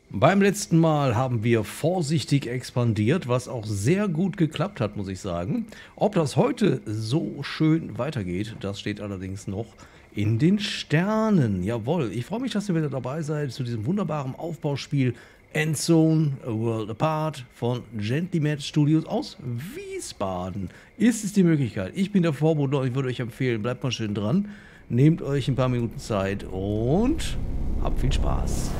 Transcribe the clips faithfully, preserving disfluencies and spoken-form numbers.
Beim letzten Mal haben wir vorsichtig expandiert, was auch sehr gut geklappt hat, muss ich sagen. Ob das heute so schön weitergeht, das steht allerdings noch in den Sternen. Jawohl, ich freue mich, dass ihr wieder dabei seid zu diesem wunderbaren Aufbauspiel Endzone A World Apart von Gentlymat Studios aus Wiesbaden. Ist es die Möglichkeit? Ich bin der Vorbote und ich würde euch empfehlen, bleibt mal schön dran, nehmt euch ein paar Minuten Zeit und habt viel Spaß.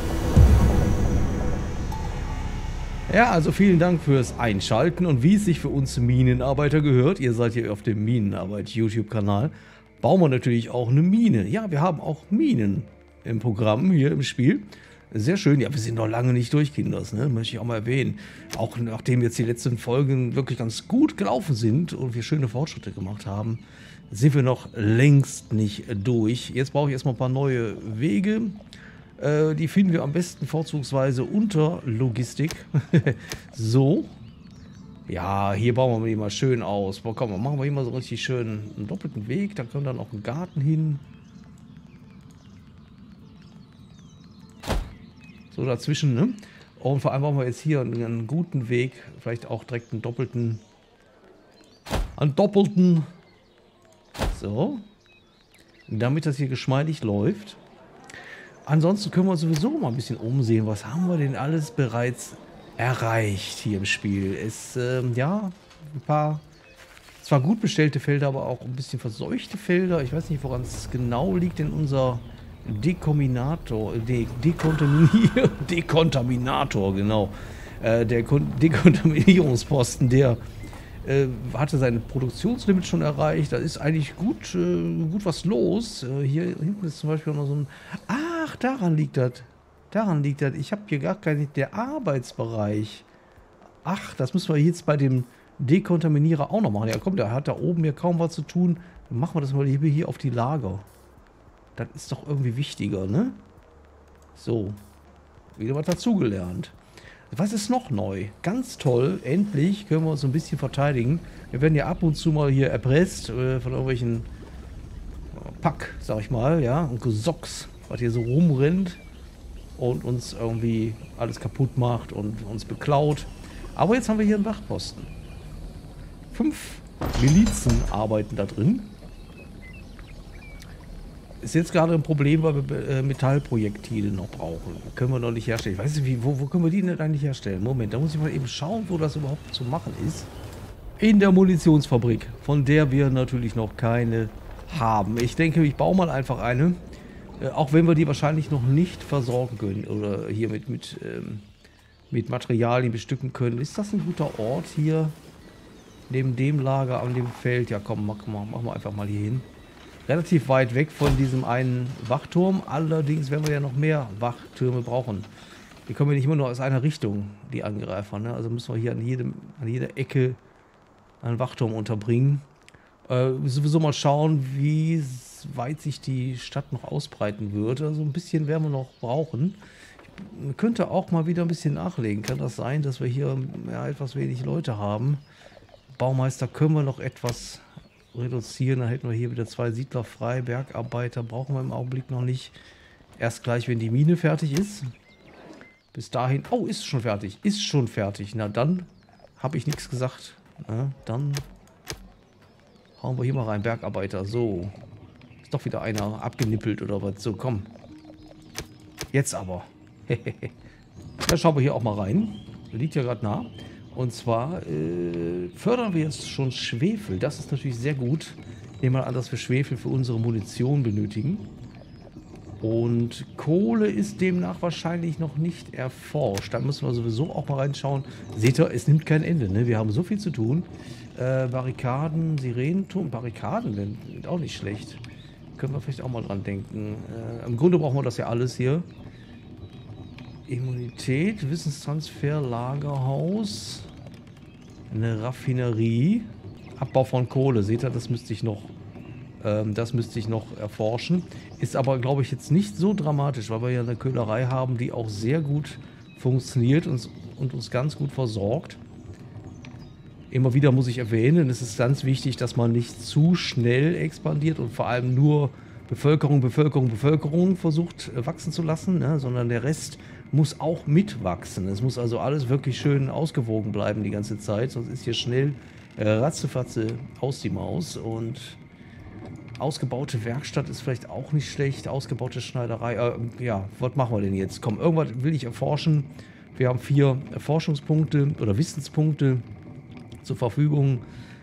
Ja, also vielen Dank fürs Einschalten und wie es sich für uns Minenarbeiter gehört, ihr seid hier auf dem Minenarbeit-YouTube-Kanal, bauen wir natürlich auch eine Mine. Ja, wir haben auch Minen im Programm hier im Spiel. Sehr schön. Ja, wir sind noch lange nicht durch, Kinders, ne? Möchte ich auch mal erwähnen. Auch nachdem jetzt die letzten Folgen wirklich ganz gut gelaufen sind und wir schöne Fortschritte gemacht haben, sind wir noch längst nicht durch. Jetzt brauche ich erstmal ein paar neue Wege. Äh, die finden wir am besten vorzugsweise unter Logistik. So. Ja, hier bauen wir die mal schön aus. Boah, komm, machen wir hier mal so richtig schön einen doppelten Weg. Da können dann auch einen Garten hin. So dazwischen, ne? Und vor allem brauchen wir jetzt hier einen, einen guten Weg. Vielleicht auch direkt einen doppelten. Einen doppelten. So. Damit das hier geschmeidig läuft. Ansonsten können wir sowieso mal ein bisschen umsehen. Was haben wir denn alles bereits erreicht hier im Spiel? Es, ähm, ja, ein paar zwar gut bestellte Felder, aber auch ein bisschen verseuchte Felder. Ich weiß nicht, woran es genau liegt in unser Dekominator, De Dekontaminier, Dekontaminator, genau. Äh, der Kon Dekontaminierungsposten, der äh, hatte sein Produktionslimit schon erreicht. Da ist eigentlich gut, äh, gut was los. Äh, hier hinten ist zum Beispiel noch so ein... Ach, daran liegt das. Daran liegt das. Ich habe hier gar keinen... Der Arbeitsbereich. Ach, das müssen wir jetzt bei dem Dekontaminierer auch noch machen. Ja, komm, der hat da oben hier kaum was zu tun. Dann machen wir das mal hier, hier auf die Lager. Das ist doch irgendwie wichtiger, ne? So. Wieder was dazugelernt. Was ist noch neu? Ganz toll. Endlich können wir uns ein bisschen verteidigen. Wir werden ja ab und zu mal hier erpresst äh, von irgendwelchen Pack, sag ich mal, ja, und Gesocks, was hier so rumrennt und uns irgendwie alles kaputt macht und uns beklaut. Aber jetzt haben wir hier einen Wachposten. Fünf Milizen arbeiten da drin. Ist jetzt gerade ein Problem, weil wir äh, Metallprojektile noch brauchen. Können wir noch nicht herstellen. Ich weiß nicht, wie, wo, wo können wir die denn eigentlich herstellen? Moment, da muss ich mal eben schauen, wo das überhaupt zu machen ist. In der Munitionsfabrik, von der wir natürlich noch keine haben. Ich denke, ich baue mal einfach eine. Äh, auch wenn wir die wahrscheinlich noch nicht versorgen können. Oder hier mit, mit, ähm, mit Materialien bestücken können. Ist das ein guter Ort hier? Neben dem Lager an dem Feld? Ja komm, mach, mach, machen wir einfach mal hier hin. Relativ weit weg von diesem einen Wachturm. Allerdings werden wir ja noch mehr Wachtürme brauchen. Die kommen ja nicht immer nur aus einer Richtung, die Angreifer, ne? Also müssen wir hier an, jedem, an jeder Ecke einen Wachturm unterbringen. Äh, sowieso mal schauen, wie weit sich die Stadt noch ausbreiten wird. Also ein bisschen werden wir noch brauchen. Ich könnte auch mal wieder ein bisschen nachlegen. Kann das sein, dass wir hier ja, etwas wenig Leute haben? Baumeister können wir noch etwas reduzieren, dann hätten wir hier wieder zwei Siedler frei. Bergarbeiter brauchen wir im Augenblick noch nicht. Erst gleich, wenn die Mine fertig ist. Bis dahin... Oh, ist schon fertig. Ist schon fertig. Na, dann habe ich nichts gesagt. Na, dann hauen wir hier mal rein. Bergarbeiter. So. Ist doch wieder einer abgenippelt oder was. So, komm. Jetzt aber. Da schauen wir hier auch mal rein. Liegt ja gerade nah. Und zwar äh, fördern wir jetzt schon Schwefel. Das ist natürlich sehr gut. Nehmen wir an, dass wir Schwefel für unsere Munition benötigen. Und Kohle ist demnach wahrscheinlich noch nicht erforscht. Da müssen wir sowieso auch mal reinschauen. Seht ihr, es nimmt kein Ende, ne? Wir haben so viel zu tun. Äh, Barrikaden, Sirenenturm, Barrikaden sind auch nicht schlecht. Können wir vielleicht auch mal dran denken. Äh, Im Grunde brauchen wir das ja alles hier. Immunität, Wissenstransfer, Lagerhaus, eine Raffinerie, Abbau von Kohle. Seht ihr, das müsste ich noch, ähm, das müsste ich noch erforschen. Ist aber, glaube ich, jetzt nicht so dramatisch, weil wir ja eine Köhlerei haben, die auch sehr gut funktioniert und, und uns ganz gut versorgt. Immer wieder muss ich erwähnen, es ist ganz wichtig, dass man nicht zu schnell expandiert und vor allem nur Bevölkerung, Bevölkerung, Bevölkerung versucht äh, wachsen zu lassen, ne? Sondern der Rest muss auch mitwachsen. Es muss also alles wirklich schön ausgewogen bleiben die ganze Zeit, sonst ist hier schnell äh, ratzefatze aus die Maus. Und ausgebaute Werkstatt ist vielleicht auch nicht schlecht, ausgebaute Schneiderei. Äh, ja, was machen wir denn jetzt? Komm, irgendwas will ich erforschen. Wir haben vier Forschungspunkte oder Wissenspunkte zur Verfügung.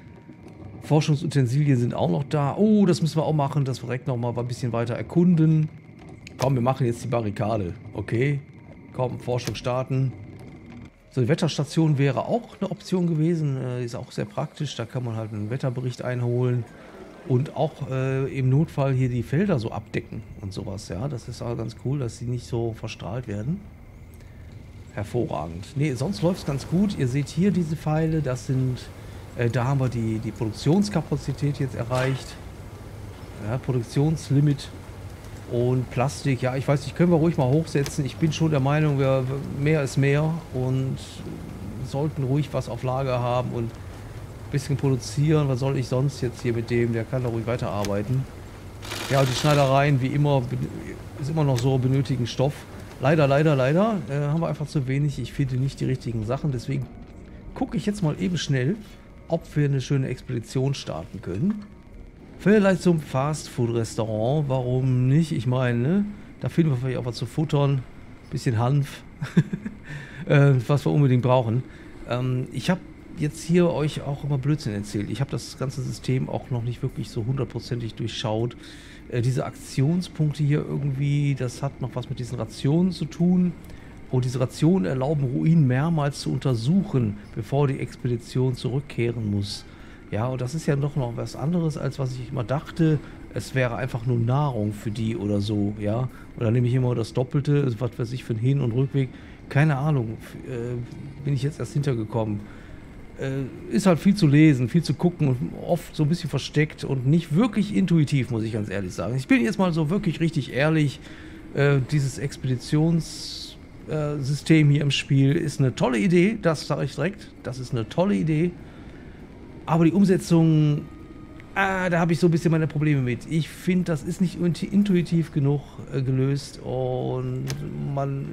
Forschungsutensilien sind auch noch da. Oh, das müssen wir auch machen, dass wir direkt noch mal ein bisschen weiter erkunden. Komm, wir machen jetzt die Barrikade. Okay, komm, Forschung starten. So, die Wetterstation wäre auch eine Option gewesen. Äh, ist auch sehr praktisch. Da kann man halt einen Wetterbericht einholen und auch äh, im Notfall hier die Felder so abdecken und sowas. Ja, das ist auch ganz cool, dass sie nicht so verstrahlt werden. Hervorragend. Ne, sonst läuft es ganz gut. Ihr seht hier diese Pfeile. Das sind, äh, da haben wir die, die Produktionskapazität jetzt erreicht. Ja, Produktionslimit. Und Plastik, ja, ich weiß nicht, können wir ruhig mal hochsetzen. Ich bin schon der Meinung, wir, mehr ist mehr und sollten ruhig was auf Lager haben und ein bisschen produzieren. Was soll ich sonst jetzt hier mit dem? Der kann da ruhig weiterarbeiten. Ja, und die Schneidereien, wie immer, ist immer noch so, benötigen Stoff. Leider, leider, leider äh, haben wir einfach zu wenig. Ich finde nicht die richtigen Sachen. Deswegen gucke ich jetzt mal eben schnell, ob wir eine schöne Expedition starten können. Vielleicht zum Fastfood-Restaurant, warum nicht? Ich meine, ne? Da finden wir vielleicht auch was zu futtern. Bisschen Hanf, äh, was wir unbedingt brauchen. Ähm, ich habe jetzt hier euch auch immer Blödsinn erzählt. Ich habe das ganze System auch noch nicht wirklich so hundertprozentig durchschaut. Äh, diese Aktionspunkte hier irgendwie, das hat noch was mit diesen Rationen zu tun. Und diese Rationen erlauben Ruinen mehrmals zu untersuchen, bevor die Expedition zurückkehren muss. Ja, und das ist ja doch noch was anderes, als was ich immer dachte. Es wäre einfach nur Nahrung für die oder so, ja. Und dann nehme ich immer das Doppelte, was weiß ich, für den Hin- und Rückweg. Keine Ahnung, äh, bin ich jetzt erst hintergekommen. Äh, ist halt viel zu lesen, viel zu gucken und oft so ein bisschen versteckt und nicht wirklich intuitiv, muss ich ganz ehrlich sagen. Ich bin jetzt mal so wirklich richtig ehrlich. Äh, dieses Expeditionssystem hier im Spiel ist eine tolle Idee, das sage ich direkt. Das ist eine tolle Idee. Aber die Umsetzung, ah, da habe ich so ein bisschen meine Probleme mit. Ich finde, das ist nicht intuitiv genug äh, gelöst und man,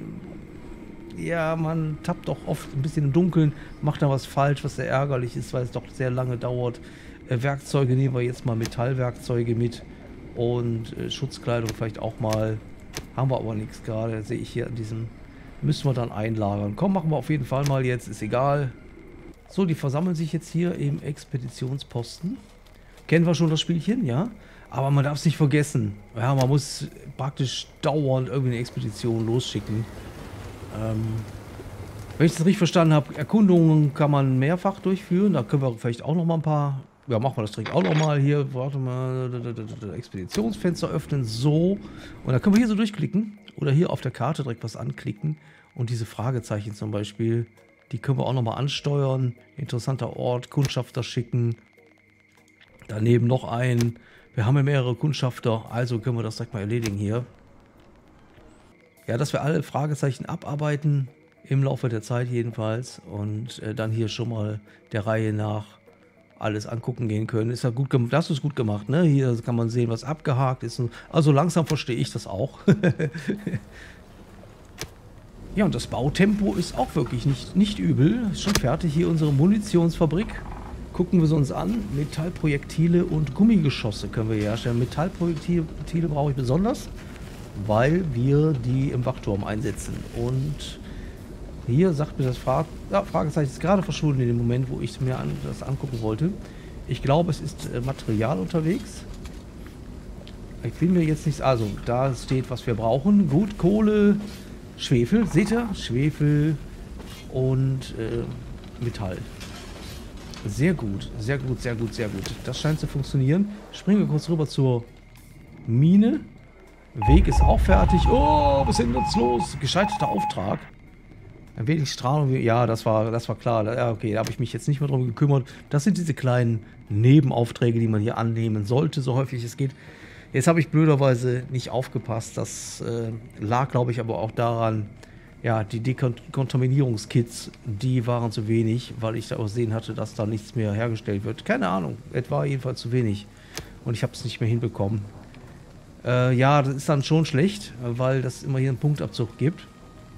ja, man tappt doch oft ein bisschen im Dunkeln, macht da was falsch, was sehr ärgerlich ist, weil es doch sehr lange dauert. Äh, Werkzeuge nehmen wir jetzt mal, Metallwerkzeuge mit und äh, Schutzkleidung vielleicht auch mal. Haben wir aber nichts gerade, sehe ich hier an diesem, müssen wir dann einlagern. Komm, machen wir auf jeden Fall mal jetzt, ist egal. So, die versammeln sich jetzt hier im Expeditionsposten. Kennen wir schon das Spielchen, ja? Aber man darf es nicht vergessen. Ja, man muss praktisch dauernd irgendwie eine Expedition losschicken. Ähm, wenn ich das richtig verstanden habe, Erkundungen kann man mehrfach durchführen. Da können wir vielleicht auch noch mal ein paar... Ja, machen wir das direkt auch noch mal hier. Warte mal. Expeditionsfenster öffnen. So. Und dann können wir hier so durchklicken. Oder hier auf der Karte direkt was anklicken. Und diese Fragezeichen zum Beispiel... Die können wir auch nochmal ansteuern. Interessanter Ort, Kundschafter schicken. Daneben noch einen. Wir haben ja mehrere Kundschafter, also können wir das direkt mal erledigen hier. Ja, dass wir alle Fragezeichen abarbeiten, im Laufe der Zeit jedenfalls. Und äh, dann hier schon mal der Reihe nach alles angucken gehen können. Ist ja gut gemacht. Das ist gut gemacht, ne? Hier kann man sehen, was abgehakt ist. Also langsam verstehe ich das auch. Ja, und das Bautempo ist auch wirklich nicht, nicht übel. Ist schon fertig hier unsere Munitionsfabrik. Gucken wir sie uns an. Metallprojektile und Gummigeschosse können wir hier herstellen. Metallprojektile brauche ich besonders, weil wir die im Wachturm einsetzen. Und hier sagt mir das Fra ja, Fragezeichen ist gerade verschwunden in dem Moment, wo ich mir an, das angucken wollte. Ich glaube, es ist äh, Material unterwegs. Ich bin mir jetzt nicht... Also, da steht, was wir brauchen. Gut, Kohle... Schwefel, seht ihr? Schwefel und äh, Metall. Sehr gut, sehr gut, sehr gut, sehr gut. Das scheint zu funktionieren. Springen wir kurz rüber zur Mine. Weg ist auch fertig. Oh, was ist denn jetzt los? Gescheiterter Auftrag. Ein wenig Strahlung. Ja, das war, das war klar. Ja, okay, da habe ich mich jetzt nicht mehr drum gekümmert. Das sind diese kleinen Nebenaufträge, die man hier annehmen sollte, so häufig es geht. Jetzt habe ich blöderweise nicht aufgepasst. Das äh, lag, glaube ich, aber auch daran, ja, die Dekontaminierungskits, die waren zu wenig, weil ich da auch sehen hatte, dass da nichts mehr hergestellt wird. Keine Ahnung, es war jedenfalls zu wenig. Und ich habe es nicht mehr hinbekommen. Äh, ja, das ist dann schon schlecht, weil das immer hier einen Punktabzug gibt.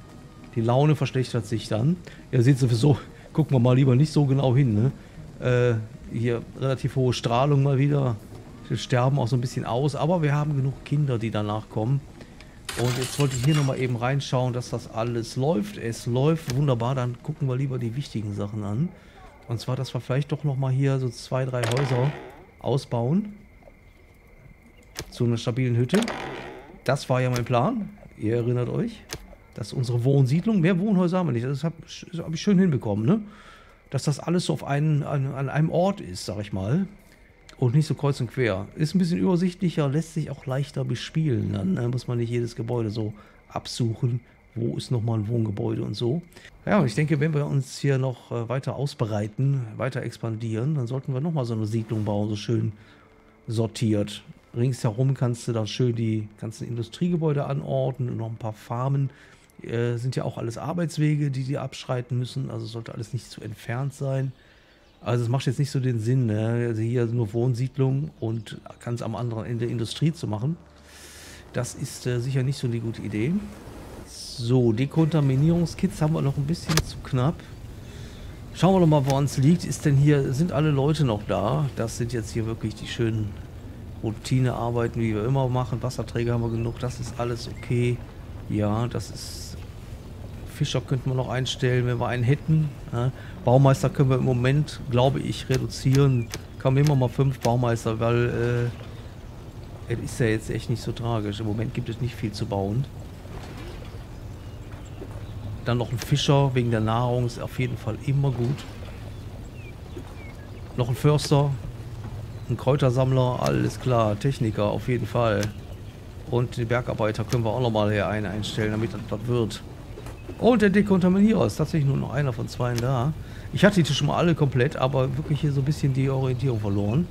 Die Laune verschlechtert sich dann. Ihr seht sowieso, gucken wir mal lieber nicht so genau hin, ne? Äh, hier relativ hohe Strahlung mal wieder. Wir sterben auch so ein bisschen aus, aber wir haben genug Kinder, die danach kommen. Und jetzt wollte ich hier nochmal eben reinschauen, dass das alles läuft. Es läuft wunderbar, dann gucken wir lieber die wichtigen Sachen an. Und zwar, dass wir vielleicht doch nochmal hier so zwei, drei Häuser ausbauen. Zu einer stabilen Hütte. Das war ja mein Plan. Ihr erinnert euch. Das ist unsere Wohnsiedlung. Mehr Wohnhäuser haben wir nicht. Das habe hab ich schön hinbekommen, ne? Dass das alles so auf einen, an, an einem Ort ist, sag ich mal. Und nicht so kreuz und quer. Ist ein bisschen übersichtlicher, lässt sich auch leichter bespielen. Dann ne? Muss man nicht jedes Gebäude so absuchen. Wo ist nochmal ein Wohngebäude und so. Ja, und ich denke, wenn wir uns hier noch äh, weiter ausbreiten, weiter expandieren, dann sollten wir nochmal so eine Siedlung bauen, so schön sortiert. Ringsherum kannst du dann schön die ganzen Industriegebäude anordnen und noch ein paar Farmen. Äh, sind ja auch alles Arbeitswege, die die abschreiten müssen. Also sollte alles nicht zu entfernt sein. Also es macht jetzt nicht so den Sinn, ne? Also hier nur Wohnsiedlung und ganz am anderen Ende Industrie zu machen. Das ist äh, sicher nicht so eine gute Idee. So, Dekontaminierungskits haben wir noch ein bisschen zu knapp. Schauen wir doch mal, woran es liegt. Ist denn hier, sind alle Leute noch da? Das sind jetzt hier wirklich die schönen Routinearbeiten, wie wir immer machen. Wasserträger haben wir genug, das ist alles okay. Ja, das ist... Fischer könnten wir noch einstellen, wenn wir einen hätten. Ja. Baumeister können wir im Moment, glaube ich, reduzieren. Kann immer mal fünf Baumeister, weil äh, es ist ja jetzt echt nicht so tragisch. Im Moment gibt es nicht viel zu bauen. Dann noch ein Fischer wegen der Nahrung ist auf jeden Fall immer gut. Noch ein Förster, ein Kräutersammler, alles klar. Techniker auf jeden Fall. Und die Bergarbeiter können wir auch nochmal hier einen einstellen, damit das, das wird. Und der Dekontaminierer ist tatsächlich nur noch einer von zwei da. Ich hatte die schon mal alle komplett, aber wirklich hier so ein bisschen die Orientierung verloren.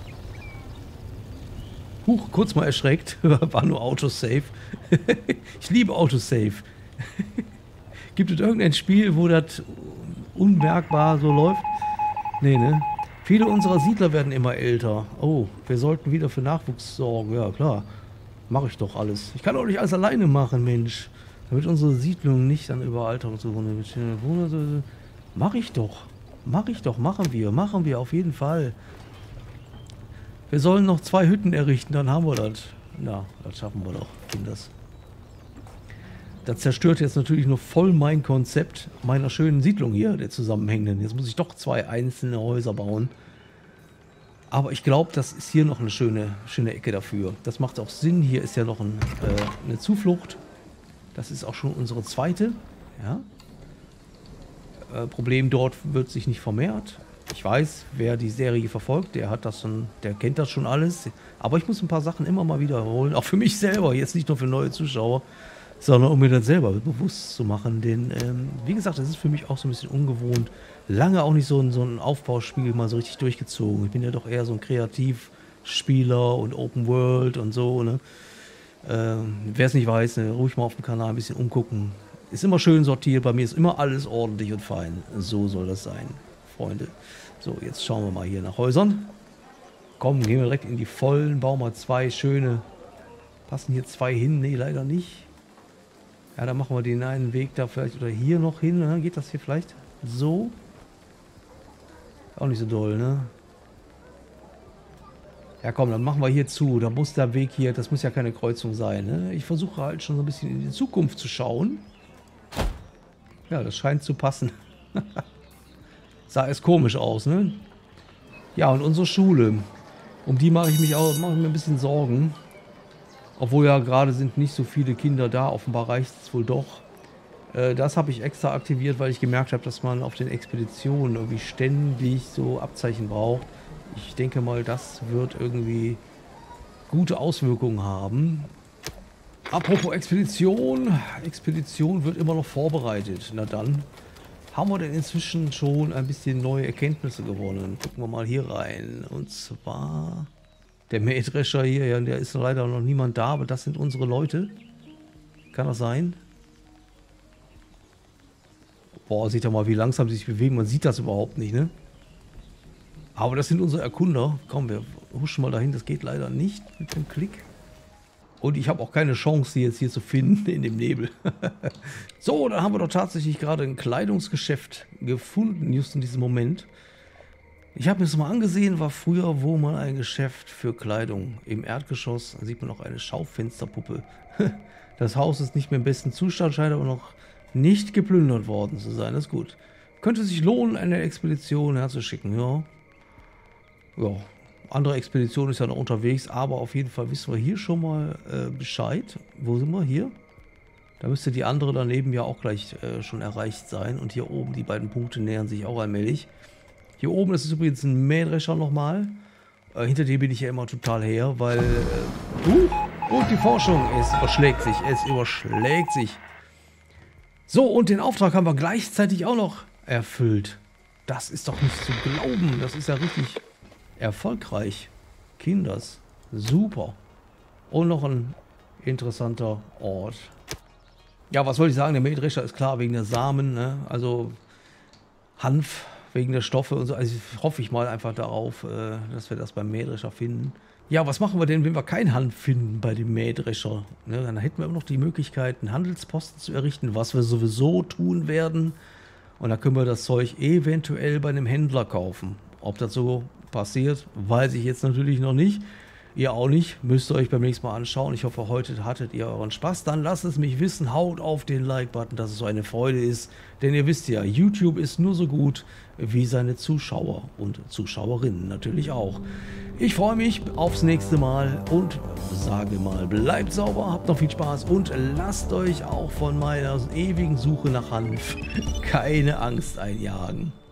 Huch, kurz mal erschreckt. War nur Autosave. Ich liebe Autosave. Gibt es irgendein Spiel, wo das unmerkbar so läuft? Nee, ne? Viele unserer Siedler werden immer älter. Oh, wir sollten wieder für Nachwuchs sorgen. Ja, klar. Mache ich doch alles. Ich kann doch nicht alles alleine machen, Mensch. Damit unsere Siedlung nicht an Überalterung zu wohnen. Mach ich doch. Mach ich doch. Machen wir. Machen wir auf jeden Fall. Wir sollen noch zwei Hütten errichten, dann haben wir das. Ja, das schaffen wir doch, Kinders. Das zerstört jetzt natürlich nur voll mein Konzept meiner schönen Siedlung hier, der zusammenhängenden. Jetzt muss ich doch zwei einzelne Häuser bauen. Aber ich glaube, das ist hier noch eine schöne, schöne Ecke dafür. Das macht auch Sinn. Hier ist ja noch ein, äh, eine Zuflucht. Das ist auch schon unsere zweite. Ja. Äh, Problem dort wird sich nicht vermehrt. Ich weiß, wer die Serie verfolgt, der hat das schon, der kennt das schon alles. Aber ich muss ein paar Sachen immer mal wiederholen. Auch für mich selber, jetzt nicht nur für neue Zuschauer, sondern um mir das selber bewusst zu machen. Denn, ähm, wie gesagt, das ist für mich auch so ein bisschen ungewohnt. Lange auch nicht so ein, so ein Aufbauspiel mal so richtig durchgezogen. Ich bin ja doch eher so ein Kreativspieler und Open World und so, ne? Ähm, wer es nicht weiß, ne, ruhig mal auf dem Kanal ein bisschen umgucken. Ist immer schön sortiert, bei mir ist immer alles ordentlich und fein. So soll das sein, Freunde. So, jetzt schauen wir mal hier nach Häusern. Komm, gehen wir direkt in die vollen. Bauen mal zwei schöne. Passen hier zwei hin? Nee, leider nicht. Ja, dann machen wir den einen Weg da vielleicht oder hier noch hin. Ne? Geht das hier vielleicht so? Auch nicht so doll, ne? Ja komm, dann machen wir hier zu. Da muss der Weg hier, das muss ja keine Kreuzung sein. Ne? Ich versuche halt schon so ein bisschen in die Zukunft zu schauen. Ja, das scheint zu passen. Sah es komisch aus, ne? Ja, und unsere Schule. Um die mache ich mich auch, mache ich mir ein bisschen Sorgen. Obwohl ja gerade sind nicht so viele Kinder da. Offenbar reicht es wohl doch. Äh, das habe ich extra aktiviert, weil ich gemerkt habe, dass man auf den Expeditionen irgendwie ständig so Abzeichen braucht. Ich denke mal, das wird irgendwie gute Auswirkungen haben. Apropos Expedition. Expedition wird immer noch vorbereitet. Na dann haben wir denn inzwischen schon ein bisschen neue Erkenntnisse gewonnen. Gucken wir mal hier rein. Und zwar der Mähdrescher hier. Ja, der ist leider noch niemand da, aber das sind unsere Leute. Kann das sein? Boah, seht ihr mal, wie langsam sie sich bewegen. Man sieht das überhaupt nicht, ne? Aber das sind unsere Erkunder. Komm, wir huschen mal dahin. Das geht leider nicht mit dem Klick. Und ich habe auch keine Chance, sie jetzt hier zu finden in dem Nebel. So, dann haben wir doch tatsächlich gerade ein Kleidungsgeschäft gefunden, just in diesem Moment. Ich habe mir das mal angesehen, war früher wohl mal ein Geschäft für Kleidung. Im Erdgeschoss, da sieht man noch eine Schaufensterpuppe. Das Haus ist nicht mehr im besten Zustand, scheint aber noch nicht geplündert worden zu sein. Das ist gut. Könnte sich lohnen, eine Expedition herzuschicken, ja. Ja. Andere Expedition ist ja noch unterwegs, aber auf jeden Fall wissen wir hier schon mal äh, Bescheid. Wo sind wir? Hier? Da müsste die andere daneben ja auch gleich äh, schon erreicht sein. Und hier oben, die beiden Punkte nähern sich auch allmählich. Hier oben, das ist übrigens ein Mähdrescher nochmal. Äh, hinter dem bin ich ja immer total her, weil... Äh, uh, und die Forschung, es überschlägt sich, es überschlägt sich. So, und den Auftrag haben wir gleichzeitig auch noch erfüllt. Das ist doch nicht zu glauben, das ist ja richtig... erfolgreich. Kinders. Super. Und noch ein interessanter Ort. Ja, was wollte ich sagen? Der Mähdrescher ist klar wegen der Samen, ne? Also Hanf wegen der Stoffe und so. Also hoffe ich mal einfach darauf, äh, dass wir das beim Mähdrescher finden. Ja, was machen wir denn, wenn wir kein Hanf finden bei dem Mähdrescher? Ne? Dann hätten wir immer noch die Möglichkeit, einen Handelsposten zu errichten, was wir sowieso tun werden. Und dann können wir das Zeug eventuell bei einem Händler kaufen. Ob das so passiert, weiß ich jetzt natürlich noch nicht. Ihr auch nicht. Müsst ihr euch beim nächsten Mal anschauen. Ich hoffe, heute hattet ihr euren Spaß. Dann lasst es mich wissen. Haut auf den Like-Button, dass es so eine Freude ist. Denn ihr wisst ja, YouTube ist nur so gut wie seine Zuschauer und Zuschauerinnen natürlich auch. Ich freue mich aufs nächste Mal und sage mal, bleibt sauber, habt noch viel Spaß und lasst euch auch von meiner ewigen Suche nach Hanf keine Angst einjagen.